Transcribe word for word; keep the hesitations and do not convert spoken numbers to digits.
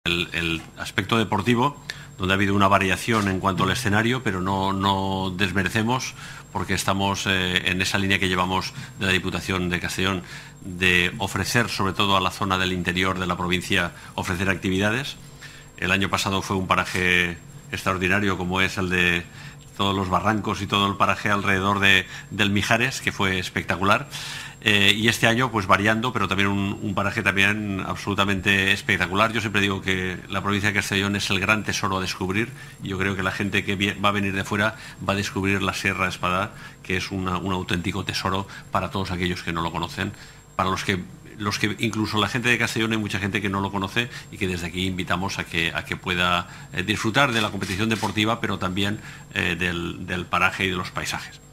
El, el aspecto deportivo, donde ha habido una variación en cuanto al escenario, pero no, no desmerecemos, porque estamos eh, en esa línea que llevamos de la Diputación de Castellón, de ofrecer, sobre todo a la zona del interior de la provincia, ofrecer actividades. El año pasado fue un paraje extraordinario, como es el de todos los barrancos y todo el paraje alrededor de, del Mijares, que fue espectacular. Eh, y este año, pues variando, pero también un, un paraje también absolutamente espectacular. Yo siempre digo que la provincia de Castellón es el gran tesoro a descubrir, y yo creo que la gente que va a venir de fuera va a descubrir la Sierra de Espadà, que es una, un auténtico tesoro para todos aquellos que no lo conocen, para los que los que incluso la gente de Castellón, hay mucha gente que no lo conoce, y que desde aquí invitamos a que, a que pueda eh, disfrutar de la competición deportiva, pero también eh, del, del paraje y de los paisajes.